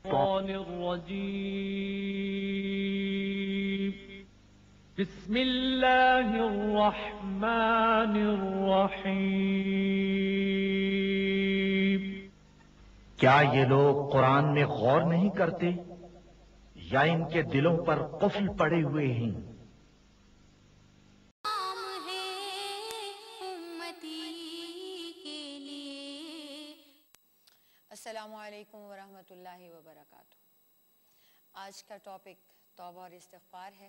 الشيطان الرجيم بسم الله الرحمن الرحيم کیا یہ لوگ قرآن میں غور نہیں کرتے یا ان کے دلوں پر قفل پڑے ہوئے ہیں؟ السلام علیکم ورحمۃ اللہ وبرکاتہ۔ آج کا ٹاپک توبہ اور استغفار ہے۔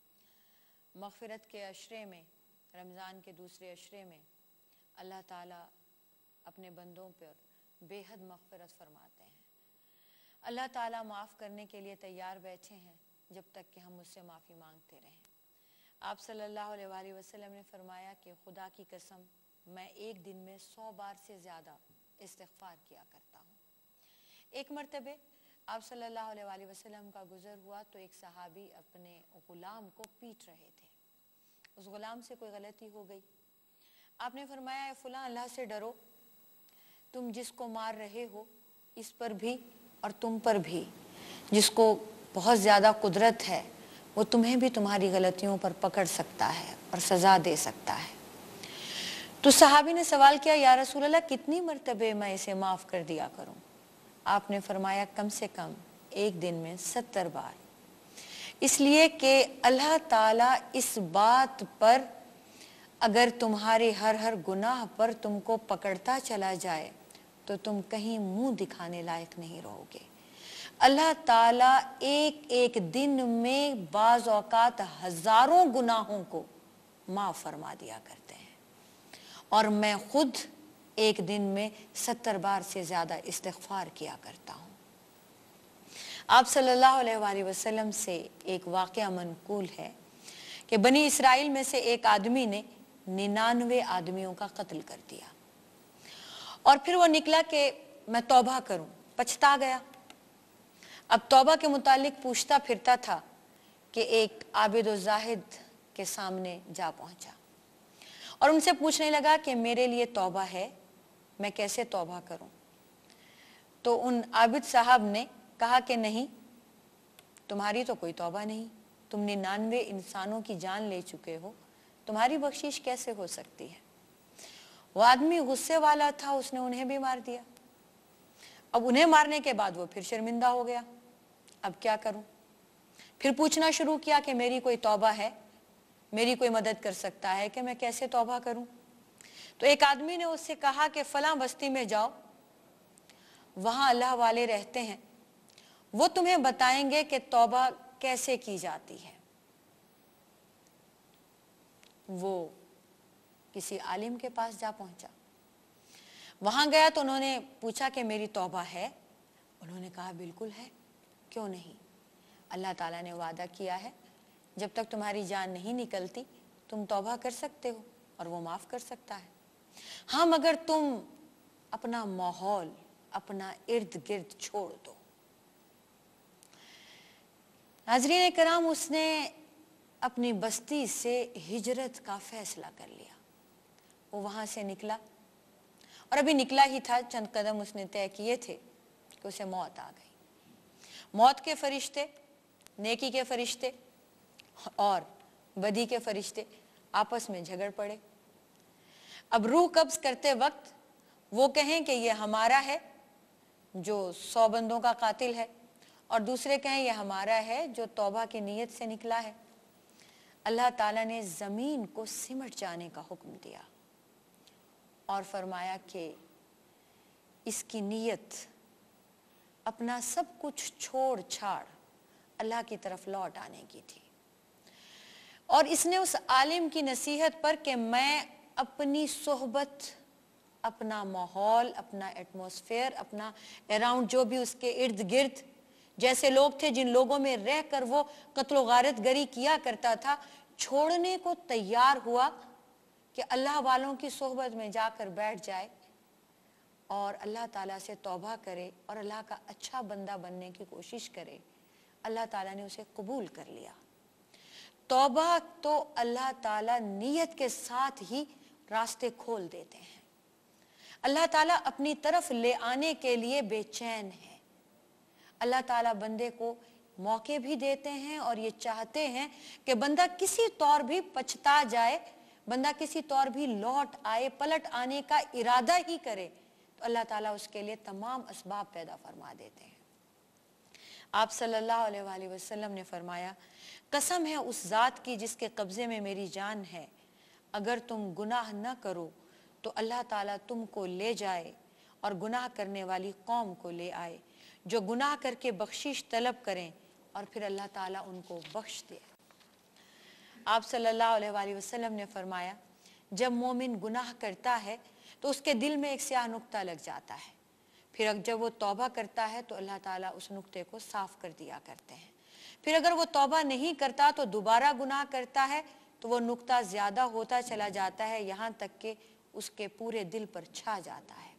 مغفرت کے عشرے میں، رمضان کے دوسرے عشرے میں اللہ تعالیٰ اپنے بندوں پر بے حد مغفرت فرماتے ہیں۔ اللہ تعالیٰ معاف کرنے کے لیے تیار بیٹھے ہیں جب تک کہ ہم اس سے معافی مانگتے رہیں۔ آپ صلی اللہ علیہ وآلہ وسلم نے فرمایا کہ خدا کی قسم میں ایک دن میں 100 بار سے زیادہ استغفار کیا کرتا ہوں۔ ایک مرتبہ آپ صلی اللہ علیہ وآلہ وسلم کا گزر ہوا تو ایک صحابی اپنے غلام کو پیٹ رہے تھے۔ اس غلام سے کوئی غلطی ہو گئی۔ آپ نے فرمایا اے فلاں، اللہ سے ڈرو، تم جس کو مار رہے ہو اس پر بھی اور تم پر بھی جس کو بہت زیادہ قدرت ہے وہ تمہیں بھی تمہاری غلطیوں پر پکڑ سکتا ہے اور سزا دے سکتا ہے۔ تو صحابی نے سوال کیا یا رسول اللہ کتنی مرتبہ میں اسے معاف کر دیا کروں؟ آپ نے فرمایا کم سے کم ایک دن میں 70 بار، اس لیے کہ اللہ تعالیٰ اس بات پر اگر تمہارے ہر گناہ پر تم کو پکڑتا چلا جائے تو تم کہیں منہ دکھانے لائق نہیں رہو گے۔ اللہ تعالیٰ ایک ایک دن میں بعض اوقات ہزاروں گناہوں کو معاف فرما دیا کرتے ہیں، اور میں خود ایک دن میں 70 بار سے زیادہ استغفار کیا کرتا ہوں۔ آپ صلی اللہ علیہ وآلہ وسلم سے ایک واقعہ منقول ہے کہ بنی اسرائیل میں سے ایک آدمی نے 99 آدمیوں کا قتل کر دیا، اور پھر وہ نکلا کہ میں توبہ کروں، پچھتا گیا۔ اب توبہ کے متعلق پوچھتا پھرتا تھا کہ ایک عابد و زاہد کے سامنے جا پہنچا اور ان سے پوچھنے لگا کہ میرے لیے توبہ ہے، میں کیسے توبہ کروں؟ تو ان عابد صاحب نے کہا کہ نہیں، تمہاری تو کوئی توبہ نہیں، تم 99 انسانوں کی جان لے چکے ہو، تمہاری بخشش کیسے ہو سکتی ہے؟ وہ آدمی غصے والا تھا، اس نے انہیں بھی مار دیا۔ اب انہیں مارنے کے بعد وہ پھر شرمندہ ہو گیا، اب کیا کروں؟ پھر پوچھنا شروع کیا کہ میری کوئی توبہ ہے، میری کوئی مدد کر سکتا ہے کہ میں کیسے توبہ کروں؟ تو ایک آدمی نے اس سے کہا کہ فلاں بستی میں جاؤ، وہاں اللہ والے رہتے ہیں، وہ تمہیں بتائیں گے کہ توبہ کیسے کی جاتی ہے۔ وہ کسی عالم کے پاس جا پہنچا، وہاں گیا تو انہوں نے پوچھا کہ میری توبہ ہے؟ انہوں نے کہا بالکل ہے، کیوں نہیں؟ اللہ تعالیٰ نے وعدہ کیا ہے جب تک تمہاری جان نہیں نکلتی تم توبہ کر سکتے ہو اور وہ معاف کر سکتا ہے۔ ہاں مگر تم اپنا ماحول، اپنا ارد گرد چھوڑ دو۔ ناظرین کرام، اس نے اپنی بستی سے ہجرت کا فیصلہ کر لیا۔ وہ وہاں سے نکلا، اور ابھی نکلا ہی تھا، چند قدم اس نے طے کیے تھے کہ اسے موت آ گئی۔ موت کے فرشتے، نیکی کے فرشتے اور بدی کے فرشتے آپس میں جھگڑ پڑے۔ اب روح قبض کرتے وقت وہ کہیں کہ یہ ہمارا ہے جو 100 بندوں کا قاتل ہے، اور دوسرے کہیں یہ ہمارا ہے جو توبہ کی نیت سے نکلا ہے۔ اللہ تعالیٰ نے زمین کو سمٹ جانے کا حکم دیا اور فرمایا کہ اس کی نیت اپنا سب کچھ چھوڑ چھاڑ اللہ کی طرف لوٹ آنے کی تھی، اور اس نے اس عالم کی نصیحت پر کہ میں اپنی صحبت، اپنا ماحول، اپنا ایٹماسفیئر، اپنا اراؤنڈ جو بھی اس کے ارد گرد جیسے لوگ تھے جن لوگوں میں رہ کر وہ قتل و غارت گری کیا کرتا تھا، چھوڑنے کو تیار ہوا کہ اللہ والوں کی صحبت میں جا کر بیٹھ جائے اور اللہ تعالیٰ سے توبہ کرے اور اللہ کا اچھا بندہ بننے کی کوشش کرے۔ اللہ تعالیٰ نے اسے قبول کر لیا۔ توبہ تو اللہ تعالیٰ نیت کے ساتھ ہی راستے کھول دیتے ہیں۔ اللہ تعالیٰ اپنی طرف لے آنے کے لیے بے چین ہے۔ अल्लाह ताला बंदे को मौके भी देते हैं और ये चाहते हैं कि बंदा किसी तौर भी पछता जाए, बंदा किसी तौर भी लौट आए, पलट आने का इरादा ही करे, तो अल्लाह ताला उसके लिए तमाम असबाब पैदा फरमा देते हैं। आप सल्लल्लाहु अलैहि वसल्लम ने फरमाया, कसम है उस ज़ात की जिसके कब्ज़े में मेरी जान है, अगर तुम गुनाह न करो तो अल्लाह ताला तुमको ले जाए और गुनाह करने वाली कौम को ले आए, जो गुनाह करके बख्शिश तलब करें और फिर अल्लाह ताला उनको बख्श दे। आप सल्लल्लाहु अलैहि वसल्लम ने फरमाया, जब मोमिन गुनाह करता है तो उसके दिल में एक स्याह नुक्ता लग जाता है, फिर जब वो तौबा करता है तो अल्लाह ताला उस नुक्ते को साफ कर दिया करते हैं। फिर अगर वो तौबा नहीं करता तो दोबारा गुनाह करता है तो वो नुक्ता ज़्यादा होता चला जाता है, यहाँ तक कि उसके पूरे दिल पर छा जाता है।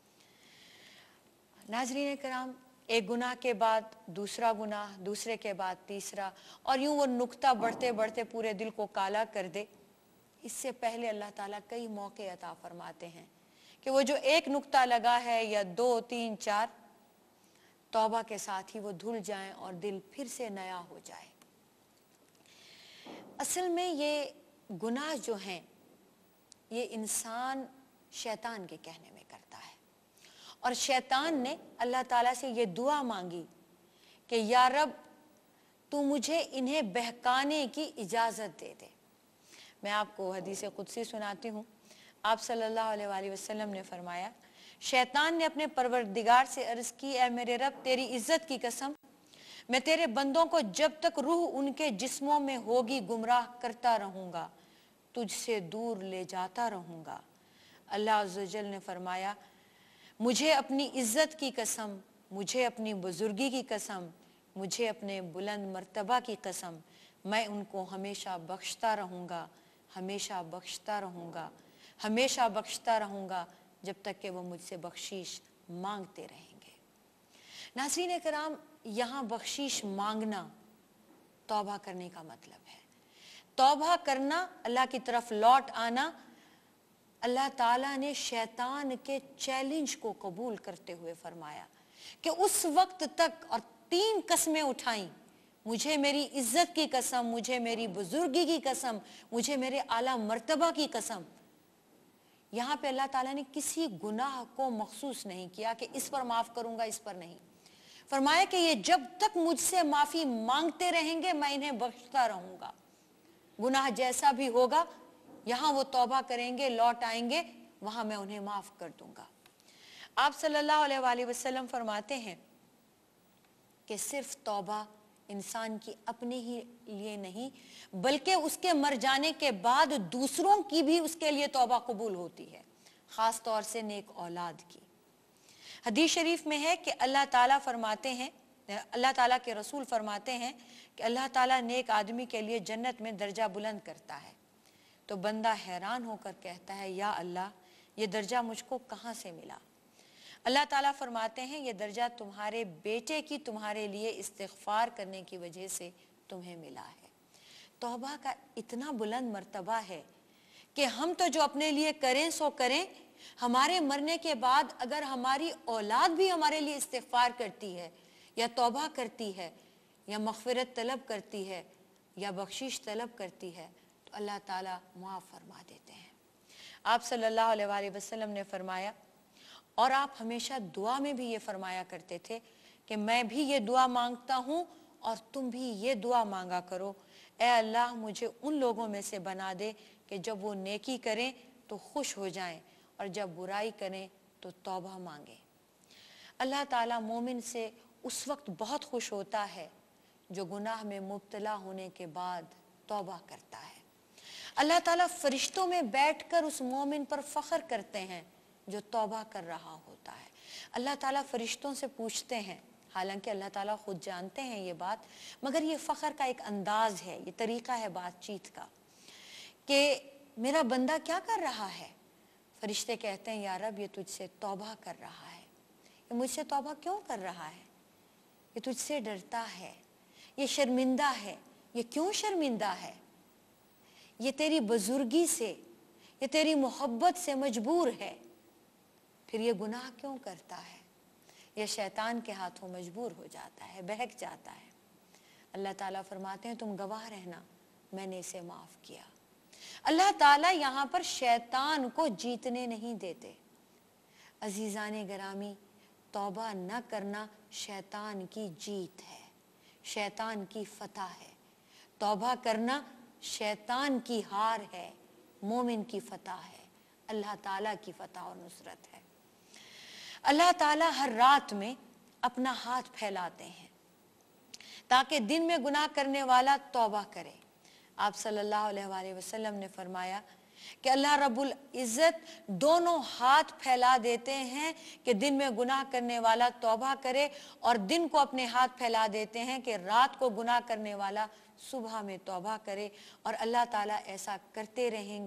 नाज़रीन कराम, एक गुनाह के बाद दूसरा गुनाह, दूसरे के बाद तीसरा, और यूं वो नुक्ता बढ़ते बढ़ते पूरे दिल को काला कर दे। इससे पहले अल्लाह ताला कई मौके अता फरमाते हैं कि वो जो एक नुक्ता लगा है या 2, 3, 4, तौबा के साथ ही वो धुल जाएं और दिल फिर से नया हो जाए। असल में ये गुनाह जो हैं ये इंसान शैतान के कहने में करता है, और शैतान ने अल्लाह ताला से ये दुआ मांगी कि या रब तू मुझे इन्हें बहकाने की इजाज़त दे दे। मैं आपको हदीस कुदसी सुनाती हूँ। आप सल्लल्लाहु अलैहि वसल्लम ने फरमाया, शैतान ने अपने परवरदिगार से अर्ज़ की, ऐ मेरे रब तेरी इज़्ज़त की कसम, मैं तेरे बंदों को जब तक रूह उनके जिस्मों में होगी गुमराह करता रहूँगा, तुझसे दूर ले जाता रहूँगा। अल्लाह अज़्ज़ा वजल ने फरमाया, मुझे अपनी इज़्ज़त की कसम, मुझे अपनी बुजुर्गी की कसम, मुझे अपने बुलंद मर्तबा की कसम, मैं उनको हमेशा बख्शता रहूँगा, हमेशा बख्शता रहूँगा, हमेशा बख्शता रहूँगा, जब तक कि वो मुझसे बख्शीश मांगते रहेंगे। नाज़रीन कराम, यहाँ बख्शीश मांगना तौबा करने का मतलब है। तौबा करना, अल्लाह की तरफ लौट आना। अल्लाह ताला ने शैतान के चैलेंज को कबूल करते हुए फरमाया कि उस वक्त तक, और 3 कसमें उठाई, मुझे मेरी इज्जत की कसम, मुझे मेरी बुजुर्गी की कसम, मुझे मेरे आला मर्तबा की कसम। यहाँ पे अल्लाह ताला ने किसी गुनाह को मखसूस नहीं किया कि इस पर माफ करूंगा, इस पर नहीं। फरमाया कि ये जब तक मुझसे माफी मांगते रहेंगे मैं इन्हें बख्शता रहूंगा। गुनाह जैसा भी होगा, यहाँ वो तौबा करेंगे, लौट आएंगे, वहां मैं उन्हें माफ कर दूंगा। आप सल्लल्लाहु अलैहि वसल्लम फरमाते हैं कि सिर्फ तौबा इंसान की अपने ही लिए नहीं, बल्कि उसके मर जाने के बाद दूसरों की भी उसके लिए तौबा कबूल होती है, खास तौर से नेक औलाद की। हदीस शरीफ में है कि अल्लाह ताला फरमाते हैं, अल्लाह ताला के रसूल फरमाते हैं कि अल्लाह ताला नेक आदमी के लिए जन्नत में दर्जा बुलंद करता है, तो बंदा हैरान होकर कहता है, या अल्लाह ये दर्जा मुझको कहाँ से मिला? अल्लाह ताला फरमाते हैं, ये दर्जा तुम्हारे बेटे की तुम्हारे लिए इस्तिग़फ़ार करने की वजह से तुम्हें मिला है। तौबा का इतना बुलंद मर्तबा है कि हम तो जो अपने लिए करें सो करें, हमारे मरने के बाद अगर हमारी औलाद भी हमारे लिए इस्तिग़फ़ार करती है या तौबा करती है या मग़फ़िरत तलब करती है या बख्शिश तलब करती है, तो अल्लाह ताला मुआफ़ फरमा देते हैं। आप सल्लल्लाहु अलैहि वसल्लम ने फरमाया, और आप हमेशा दुआ में भी ये फरमाया करते थे कि मैं भी ये दुआ मांगता हूँ और तुम भी ये दुआ मांगा करो, ए अल्लाह मुझे उन लोगों में से बना दे कि जब वो नेकी करें तो खुश हो जाएं और जब बुराई करें तो तौबा मांगे। अल्लाह ताला मोमिन से उस वक्त बहुत खुश होता है जो गुनाह में मुब्तला होने के बाद तौबा करता है। अल्लाह ताला फरिश्तों में बैठकर उस मोमिन पर फ़ख्र करते हैं जो तौबा कर रहा होता है। अल्लाह ताला फरिश्तों से पूछते हैं, हालांकि अल्लाह ताला खुद जानते हैं ये बात, मगर ये फ़ख्र का एक अंदाज है, ये तरीक़ा है बातचीत का कि मेरा बंदा क्या कर रहा है। फरिश्ते कहते हैं, या रब ये तुझसे तौबा कर रहा है। ये मुझसे तौबा क्यों कर रहा है? ये तुझसे डरता है, ये शर्मिंदा है। ये क्यों शर्मिंदा है? ये तेरी बुजुर्गी से, ये तेरी मोहब्बत से मजबूर है। फिर ये गुनाह क्यों करता है? या शैतान के हाथों मजबूर हो जाता है, बहक जाता है। अल्लाह ताला फरमाते हैं तुम गवाह रहना, मैंने इसे माफ किया। अल्लाह ताला यहाँ पर शैतान को जीतने नहीं देते। अजीज़ाने गरामी, तौबा न करना शैतान की जीत है, शैतान की फतह है। तौबा करना शैतान की हार है, मोमिन की फतह है, अल्लाह ताला की फतह और नुसरत है। अल्लाह ताला हर रात में अपना हाथ फैलाते हैं ताकि दिन में गुनाह करने वाला तौबा करे। आप सल्लल्लाहु अलैहि वसल्लम ने फरमाया कि अल्लाह रब्बुल इज़्ज़त दोनों हाथ फैला देते हैं कि दिन में गुनाह करने वाला तौबा करे, और दिन को अपने हाथ फैला देते हैं कि रात को गुनाह करने वाला सुबह में तौबा करे। और अल्लाह ताला ऐसा करते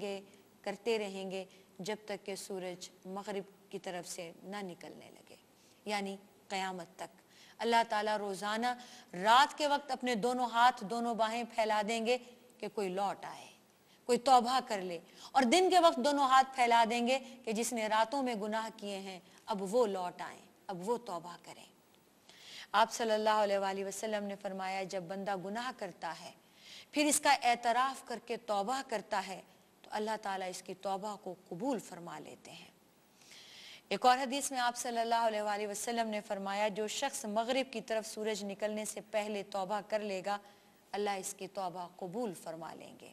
रहेंगे जब तक कि सूरज मगरिब की तरफ से ना निकलने लगे, यानी क़यामत तक। अल्लाह ताला रोज़ाना रात के वक्त अपने दोनों हाथ दोनों बाहें फैला देंगे कि कोई लौट आए, कोई तौबा कर ले, और दिन के वक्त दोनों हाथ फैला देंगे कि जिसने रातों में गुनाह किए हैं अब वो लौट आए, अब वो तौबा करें। आप सल्लल्लाहु अलैहि वसल्लम ने फरमाया जब बंदा गुनाह करता है फिर इसका एतराफ़ करके तौबा करता है तो अल्लाह ताला इसकी तौबा को कबूल फरमा लेते हैं। एक और हदीस में आप सल्लल्लाहु अलैहि वसल्लम ने फरमाया जो शख्स मगरिब की तरफ सूरज निकलने से पहले तौबा कर लेगा अल्लाह इसकी तौबा कबूल फरमा लेंगे।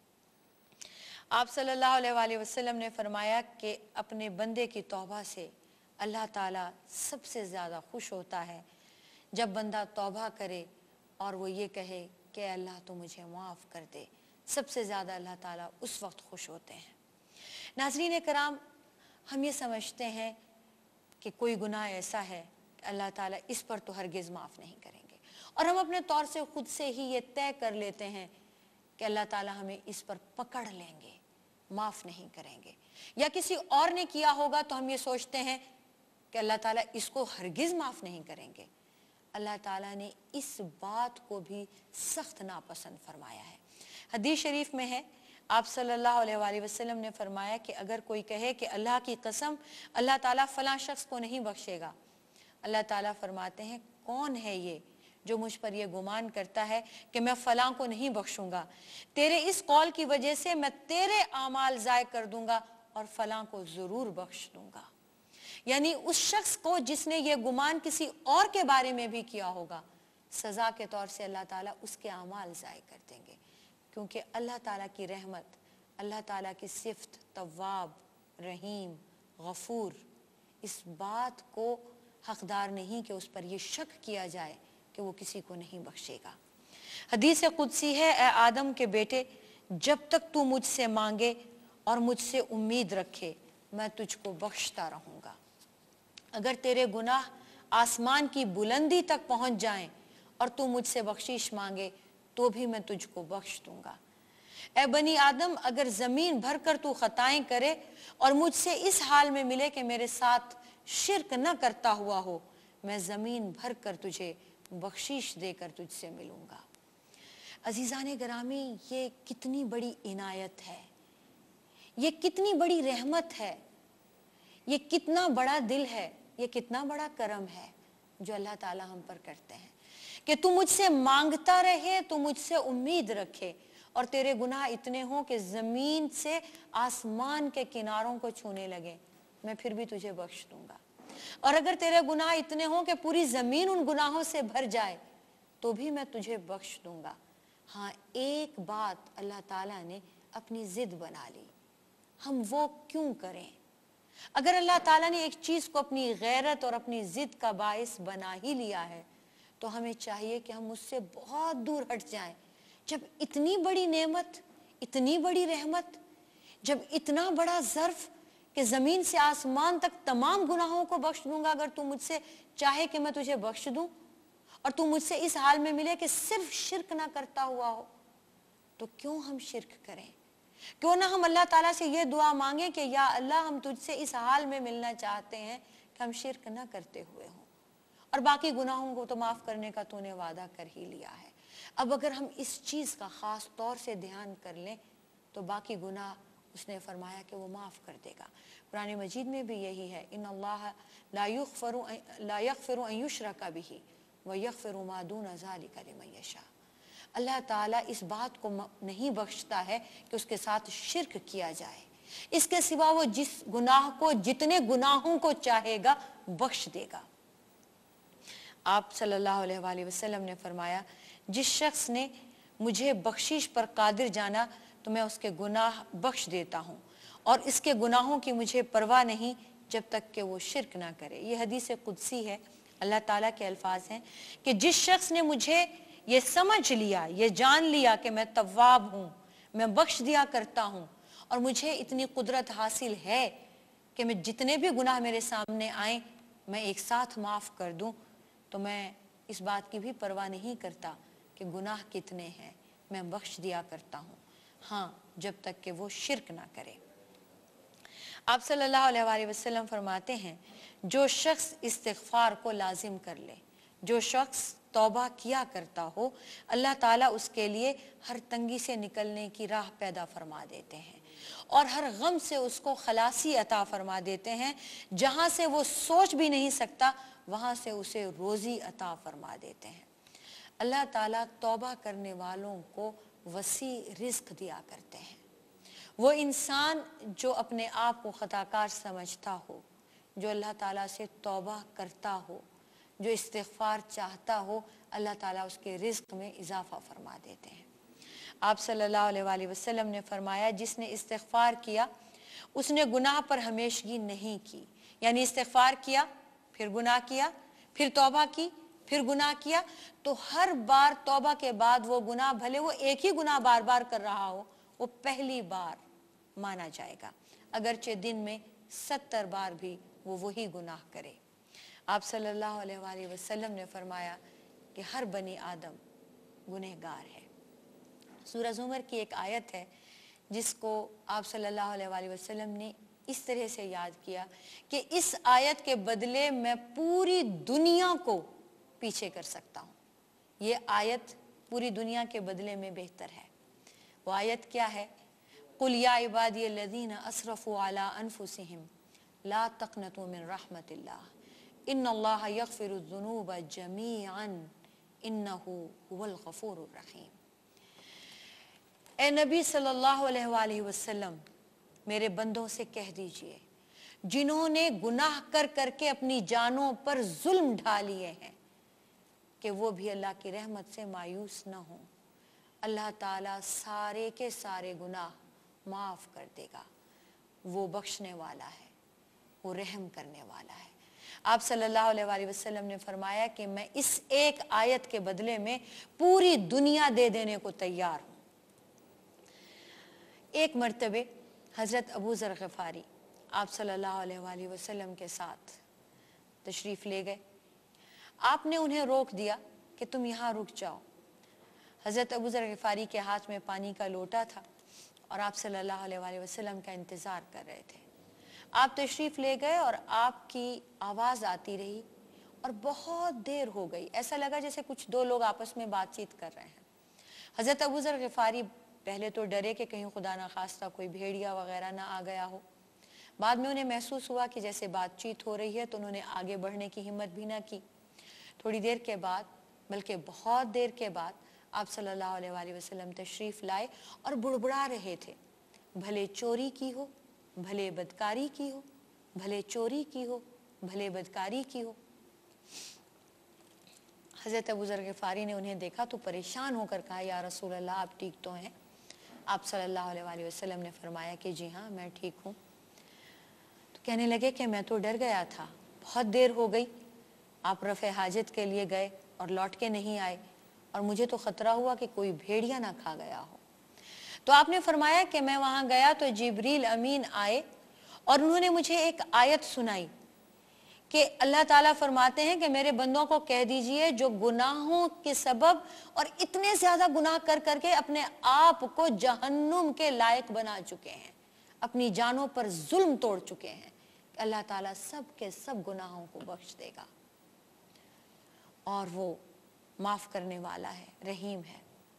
आप सल्लल्लाहु अलैहि वसल्लम ने फरमाया कि अपने बंदे की तौबा से अल्लाह ताला सबसे ज़्यादा खुश होता है जब बंदा तौबा करे और वो ये कहे कि अल्लाह तो मुझे माफ़ कर दे। सबसे ज़्यादा अल्लाह ताला उस वक्त खुश होते हैं। नाज़रीन कराम, हम ये समझते हैं कि कोई गुनाह ऐसा है कि अल्लाह ताला इस पर तो हरगिज़ माफ़ नहीं करेंगे, और हम अपने तौर से खुद से ही ये तय कर लेते हैं कि अल्लाह ताला हमें इस पर पकड़ लेंगे, माफ़ नहीं करेंगे। या किसी और ने किया होगा तो हम ये सोचते हैं कि अल्लाह ताला इसको हरगिज़ माफ़ नहीं करेंगे। अल्लाह ताला ने इस बात को भी सख्त नापसंद फरमाया है। हदीस शरीफ में है आप सल्लल्लाहु अलैहि वसल्लम ने फरमाया कि अगर कोई कहे कि अल्लाह की कसम अल्लाह ताला फलां शख्स को नहीं बख्शेगा, अल्लाह ताला फरमाते हैं कौन है ये जो मुझ पर ये गुमान करता है कि मैं फलां को नहीं बख्शूंगा, तेरे इस कौल की वजह से मैं तेरे आमाल ज़ाय कर दूंगा और फलां को ज़रूर बख्श दूंगा। यानी उस शख्स को जिसने ये गुमान किसी और के बारे में भी किया होगा, सज़ा के तौर से अल्लाह ताला उसके आमाल ज़ाय कर देंगे, क्योंकि अल्लाह ताला की रहमत, अल्लाह ताला की सिफ़त तव्वाब, रहीम, गफ़ूर, इस बात को हक़दार नहीं कि उस पर यह शक किया जाए कि वो किसी को नहीं बख्शेगा। हदीस कुदसी है, ए आदम के बेटे, जब तक तू मुझसे मांगे और मुझसे उम्मीद रखे मैं तुझको बख्शता रहूँगा। अगर तेरे गुनाह आसमान की बुलंदी तक पहुँच जाएं और तू मुझसे बख्शिश मांगे तो भी मैं तुझको बख्श दूंगा। ए बनी आदम, अगर ज़मीन भर कर तू ख़ताएं करे और मुझसे इस हाल में मिले कि मेरे साथ शिर्क न करता हुआ हो, मैं ज़मीन भर कर तुझे बख्शिश देकर तुझसे मिलूँगा। अज़ीज़ाने गिरामी, ये कितनी बड़ी इनायत है, ये कितनी बड़ी रहमत है, ये कितना बड़ा दिल है, ये कितना बड़ा करम है जो अल्लाह ताला हम पर करते हैं कि तू मुझसे मांगता रहे, तू मुझसे उम्मीद रखे और तेरे गुनाह इतने हों कि ज़मीन से आसमान के किनारों को छूने लगे, मैं फिर भी तुझे बख्श दूंगा। और अगर तेरे गुनाह इतने हों कि पूरी ज़मीन उन गुनाहों से भर जाए तो भी मैं तुझे बख्श दूंगा। हाँ, एक बात अल्लाह ताला ने अपनी ज़िद बना ली, हम वो क्यों करें? अगर अल्लाह ताला ने एक चीज़ को अपनी गैरत और अपनी ज़िद का बाइस बना ही लिया है तो हमें चाहिए कि हम उससे बहुत दूर हट जाएं। जब इतनी बड़ी नेमत, इतनी बड़ी रहमत, जब इतना बड़ा ज़र्फ़ कि ज़मीन से आसमान तक तमाम गुनाहों को बख्श दूंगा अगर तू मुझसे चाहे कि मैं तुझे बख्श दूं, और तू मुझसे इस हाल में मिले कि सिर्फ शिर्क ना करता हुआ हो, तो क्यों हम शिर्क करें? क्यों ना हम अल्लाह ताला से ये दुआ मांगे कि या अल्लाह, हम तुझसे इस हाल में मिलना चाहते हैं कि हम शिर्क ना करते हुए हों, और बाकी गुनाहों को तो माफ़ करने का तूने वादा कर ही लिया है। अब अगर हम इस चीज़ का ख़ास तौर से ध्यान कर लें तो बाकी गुनाह اس نے فرمایا کہ وہ معاف کر دے گا۔ قرآن مجید میں بھی یہی ہے، ان اللہ لا یغفر ان یشرک بہ ویغفر ما دون ذلک لمن یشاء۔ اللہ تعالیٰ اس بات کو نہیں بخشتا ہے کہ اس کے ساتھ شرک کیا جائے، اس کے سوا وہ جس گناہ کو، جتنے گناہوں کو چاہے گا بخش دے گا۔ آپ صلی اللہ علیہ وآلہ وسلم نے فرمایا، جس شخص نے مجھے بخشش پر قادر جانا تو میں اس کے گناہ بخش دیتا ہوں، اور اس کے گناہوں کی مجھے پرواہ نہیں جب تک کہ وہ شرک نہ کرے۔ یہ حدیث قدسی ہے، اللہ تعالیٰ کے الفاظ ہیں کہ جس شخص نے مجھے یہ سمجھ لیا، یہ جان لیا کہ میں تواب ہوں، میں بخش دیا کرتا ہوں، اور مجھے اتنی قدرت حاصل ہے کہ میں جتنے بھی گناہ میرے سامنے آئیں میں ایک ساتھ معاف کر دوں، تو میں اس بات کی بھی پرواہ نہیں کرتا کہ گناہ کتنے ہیں، میں بخش دیا کرتا ہوں، ہاں جب تک کہ وہ شرک نہ کرے۔ آپ صلی اللہ علیہ وآلہ وسلم فرماتے ہیں، جو شخص استغفار کو لازم کر لے، جو شخص توبہ کیا کرتا ہو، اللہ تعالیٰ اس کے لیے ہر تنگی سے نکلنے کی راہ پیدا فرما دیتے ہیں، اور ہر غم سے اس کو خلاصی عطا فرما دیتے ہیں، جہاں سے وہ سوچ بھی نہیں سکتا وہاں سے اسے روزی عطا فرما دیتے ہیں۔ اللہ تعالیٰ توبہ کرنے والوں کو وسیع رزق دیا کرتے ہیں۔ وہ انسان جو اپنے آپ کو خطا کار سمجھتا ہو، جو اللہ تعالیٰ سے توبہ کرتا ہو، جو استغفار چاہتا ہو، اللہ تعالیٰ اس کے رزق میں اضافہ فرما دیتے ہیں۔ آپ صلی اللہ علیہ وآلہ وسلم نے فرمایا، جس نے استغفار کیا اس نے گناہ پر ہمیشگی نہیں کی، یعنی استغفار کیا، پھر گناہ کیا، پھر توبہ کی، پھر گناہ کیا، تو ہر بار توبہ کے بعد وہ گناہ، بھلے وہ ایک ہی گناہ بار بار کر رہا ہو، وہ پہلی بار مانا جائے گا، اگرچہ دن میں 70 بار بھی وہ وہی گناہ کرے۔ آپ صلی اللہ علیہ وآلہ وسلم نے فرمایا کہ ہر بنی آدم گنہگار ہے۔ سورہ زمر کی ایک آیت ہے جس کو آپ صلی اللہ علیہ وآلہ وسلم نے اس طرح سے یاد کیا کہ اس آیت کے بدلے میں پوری دنیا کو پیچھے کر سکتا ہوں۔ یہ آیت پوری دنیا کے بدلے میں بہتر ہے۔ وہ آیت کیا ہے؟ قُلْ يَا عِبَادِيَ الَّذِينَ أَسْرَفُوا عَلَىٰ أَنفُسِهِمْ لَا تَقْنَطُوا مِنْ رَحْمَةِ اللَّهِ إِنَّ اللَّهَ يَغْفِرُ الذُّنُوبَ جَمِيعًا إِنَّهُ هُوَ الْغَفُورُ الرَّحِيمُ۔ اے نبی صلی اللہ علیہ وآلہ وسلم، میرے بندوں سے کہہ دیجئے جنہوں نے گناہ کر کر کے اپنی جانوں پر ظلم ڈھا لیے ہیں کہ وہ بھی اللہ کی رحمت سے مایوس نہ ہوں۔ اللہ تعالیٰ سارے کے سارے گناہ معاف کر دے گا، وہ بخشنے والا ہے، وہ رحم کرنے والا ہے۔ آپ صلی اللہ علیہ وآلہ وسلم نے فرمایا کہ میں اس ایک آیت کے بدلے میں پوری دنیا دے دینے کو تیار ہوں۔ ایک مرتبہ حضرت ابو ذر غفاری آپ صلی اللہ علیہ وآلہ وسلم کے ساتھ تشریف لے گئے۔ آپ نے انہیں روک دیا کہ تم یہاں رک جاؤ۔ حضرت ابو ذر غفاری کے ہاتھ میں پانی کا لوٹا تھا اور آپ صلی اللہ علیہ وآلہ وسلم کا انتظار کر رہے تھے۔ آپ تشریف لے گئے اور آپ کی آواز آتی رہی اور بہت دیر ہو گئی، ایسا لگا جیسے کچھ دو لوگ آپس میں بات چیت کر رہے ہیں۔ حضرت ابو ذر غفاری پہلے تو ڈرے کہ کہیں خدا نہ خواستہ کوئی بھیڑیا وغیرہ نہ آ گیا ہو۔ بعد میں انہیں محسوس ہوا کہ جیسے بات چیت ہو رہی ہے تو انہوں نے آگے بڑھنے کی ہمت بھی نہ کی۔ تھوڑی دیر کے بعد، بلکہ بہت دیر کے بعد، آپ صلی اللہ علیہ وآلہ وسلم تشریف لائے اور بڑبڑا رہے تھے، بھلے چوری کی ہو، بھلے بدکاری کی ہو، بھلے چوری کی ہو، بھلے بدکاری کی ہو۔ حضرت ابو ذر غفاری نے انہیں دیکھا تو پریشان ہو کر کہا، یا رسول اللہ آپ ٹھیک تو ہیں؟ آپ صلی اللہ علیہ وآلہ وسلم نے فرمایا کہ جی ہاں میں ٹھیک ہوں۔ تو کہنے لگے کہ میں تو ڈر گیا تھا، بہت دیر ہو گئی، آپ رفع حاجت کے لیے گئے اور لوٹ کے نہیں آئے، اور مجھے تو خطرہ ہوا کہ کوئی بھیڑیا نہ کھا گیا ہو۔ تو آپ نے فرمایا کہ میں وہاں گیا تو جبریل امین آئے اور انہوں نے مجھے ایک آیت سنائی کہ اللہ تعالیٰ فرماتے ہیں کہ میرے بندوں کو کہہ دیجئے جو گناہوں کے سبب اور اتنے زیادہ گناہ کر کر کے اپنے آپ کو جہنم کے لائق بنا چکے ہیں، اپنی جانوں پر ظلم توڑ چکے ہیں، کہ اللہ تعالیٰ سب کے سب گناہوں کو بخش دے گا اور وہ معاف کرنے والا ہے، رحیم ہے۔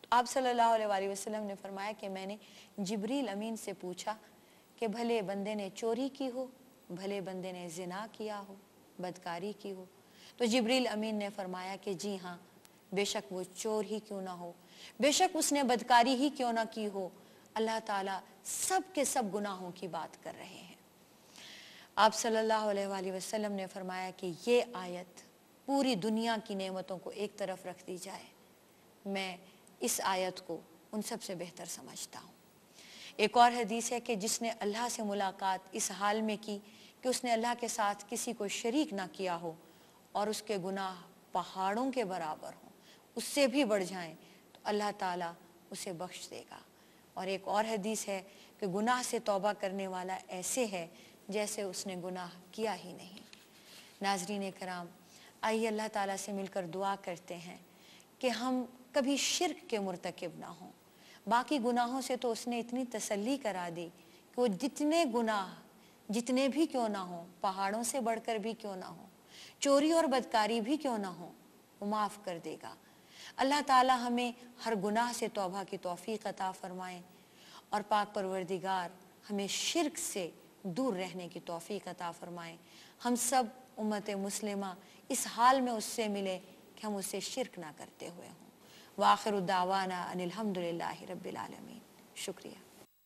آپ صلی اللہ علیہ وسلم نے فرمایا کہ میں نے جبریل امین سے پوچھا کہ بھلے بندے نے چوری کی ہو، بھلے بندے نے زنا کیا ہو، بدکاری کی ہو، تو جبریل امین نے فرمایا کہ جی ہاں، بے شک وہ چور ہی کیوں نہ ہو، بے شک اس نے بدکاری ہی کیوں نہ کی ہو، اللہ تعالیٰ سب کے سب گناہوں کی بات کر رہے ہیں۔ آپ صلی اللہ علیہ وسلم نے فرمایا کہ یہ آیت پوری دنیا کی نعمتوں کو ایک طرف رکھ دی جائے، میں اس آیت کو ان سب سے بہتر سمجھتا ہوں۔ ایک اور حدیث ہے کہ جس نے اللہ سے ملاقات اس حال میں کی کہ اس نے اللہ کے ساتھ کسی کو شریک نہ کیا ہو اور اس کے گناہ پہاڑوں کے برابر ہوں، اس سے بھی بڑھ جائیں، تو اللہ تعالیٰ اسے بخش دے گا۔ اور ایک اور حدیث ہے کہ گناہ سے توبہ کرنے والا ایسے ہے جیسے اس نے گناہ کیا ہی نہیں۔ ناظرین کرام، آئیے اللہ تعالیٰ سے مل کر دعا کرتے ہیں کہ ہم کبھی شرک کے مرتکب نہ ہوں۔ باقی گناہوں سے تو اس نے اتنی تسلی کرا دی کہ وہ جتنے گناہ جتنے بھی کیوں نہ ہوں، پہاڑوں سے بڑھ کر بھی کیوں نہ ہوں، چوری اور بدکاری بھی کیوں نہ ہوں، وہ معاف کر دے گا۔ اللہ تعالیٰ ہمیں ہر گناہ سے توبہ کی توفیق عطا فرمائیں، اور پاک پروردگار ہمیں شرک سے دور رہنے کی توفیق عطا فرمائیں۔ ہم سب امت مسلمہ اس حال میں اس سے ملے کہ ہم اس سے شرک نہ کرتے ہوئے ہوں۔ وآخر الدعوانا ان الحمدللہ رب العالمین۔ شکریہ۔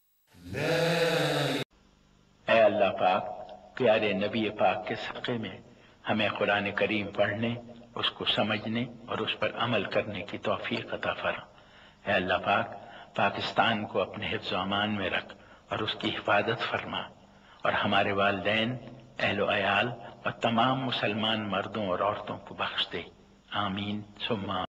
اے اللہ پاک، پیارے نبی پاک کے صدقے میں ہمیں قرآن کریم پڑھنے، اس کو سمجھنے اور اس پر عمل کرنے کی توفیق عطا فرما۔ اے اللہ پاک، پاکستان کو اپنے حفظ و امان میں رکھ اور اس کی حفاظت فرما، اور ہمارے والدین، اہل و عیال اور تمام مسلمان مردوں اور عورتوں کو بخش دے۔ آمین ثم